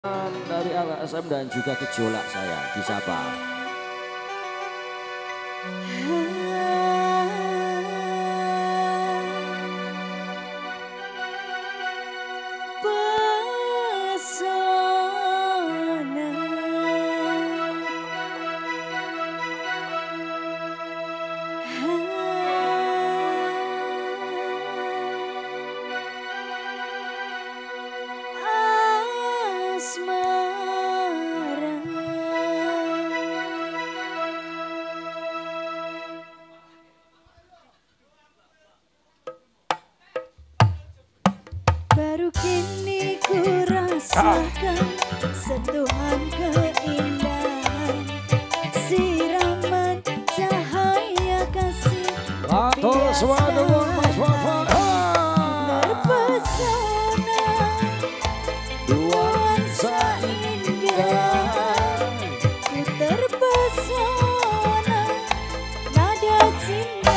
dari LSM dan juga gejolak saya disapa. Baru kini ku rasakan sentuhan keindahan, siraman cahaya kasih terpesona nuansa indah, ku terpesona nada cinta.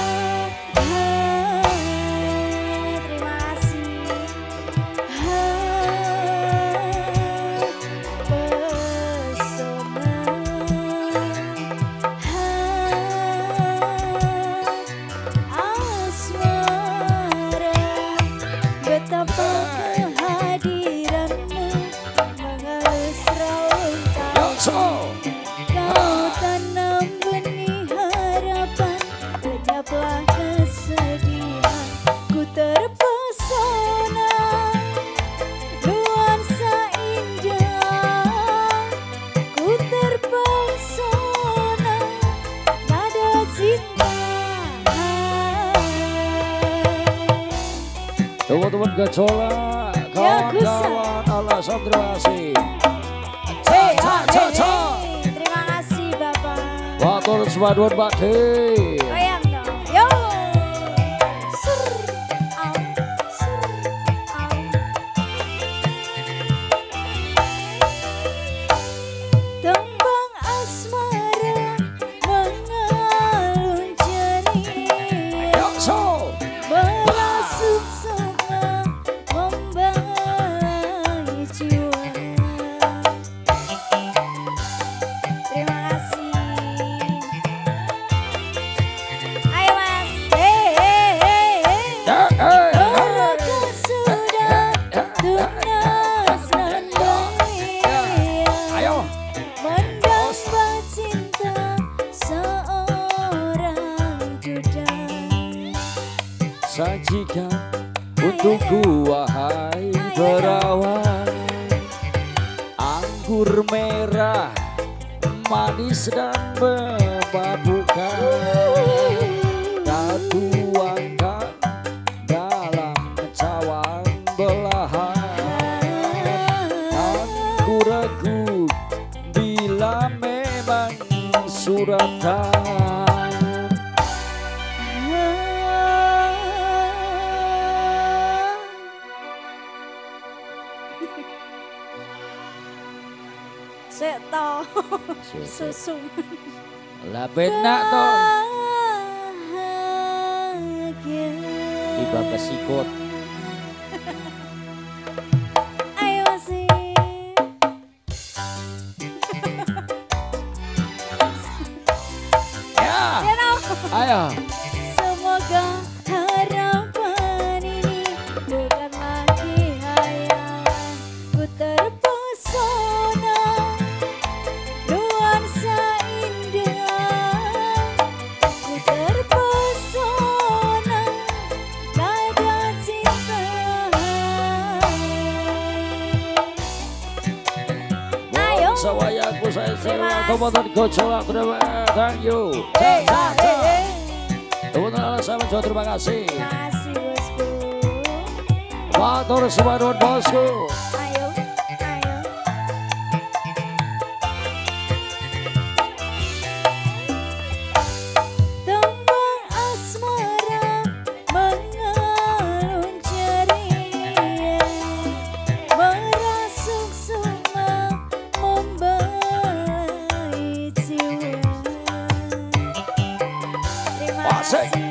Kau tanam benih harapan, lenyaplah kesedihan. Ku terpesona nuansa indah, ku terpesona nada cinta. Teman-teman gejolak, kawan-kawan LSM, terima kasih. Terima kasih Bapak. Watur sepaduan Mbak D. Goyang dong. Yo. Sur, au, sur, au. Tembang asmara mengalun ceria, merasuk sama membaik jiwa. Terima kasih. Ayo Mas. Mereka sudah tunas dan mulia, mendapat cinta seorang duda. Sajikan untukku wahai perawan, anggur merah manis dan memabukkan, tak tuangkan dalam cawan belahan. Aku ragu bila memang suratan. Seto susu Lah benak toh. Tiba kesikut. Ayo sih. Ya. Ayo. Semoga harapan ini bukan lagi hayalan. Ku terpesona nuansa indah, ku terpesona nada cinta. Ayo. Sawayaku saya teman-teman gejolak, terima thank you. Teman-teman LSM juga terima kasih. Terima kasih bosku. Watur sepaduan bosku. Ayo, ayo. Tembang asmara mengalun ceria, merasuk semua membaik jiwa. Terima Asik. kasih.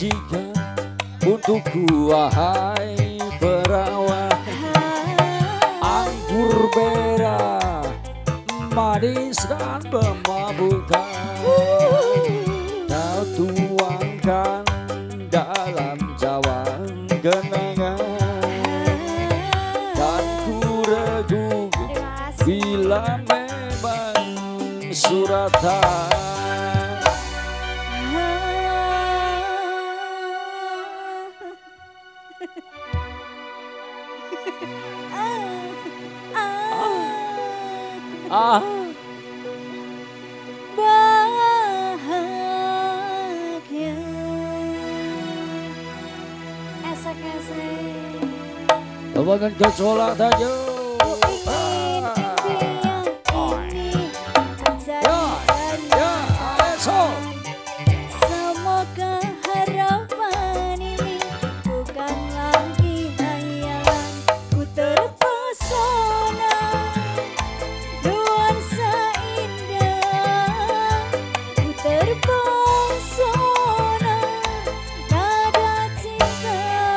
sajikan untukku wahai perawan. Anggur merah manis dan memabukkan, kau tuangkan dalam cawan kenangan. Dan ku ragu bila memang suratan. Bahagia esek-esek Teman kecolak saja. Semoga harapan ini bukan lagi hayalan. Ku terpesona nuansa indah, ku terpesona nada cinta.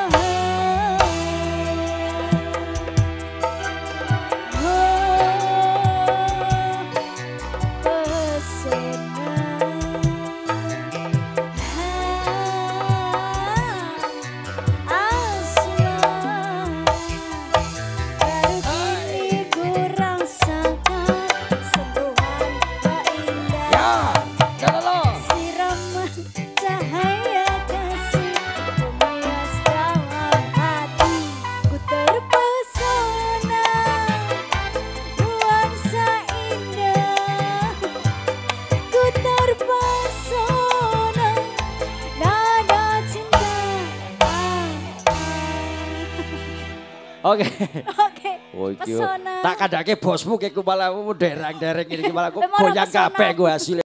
Oke. Oh, pesona. Tak kadake bosmu kayak malah dereng-dereng ini malah kok Memang goyang pesona. kabeh gue hasilnya.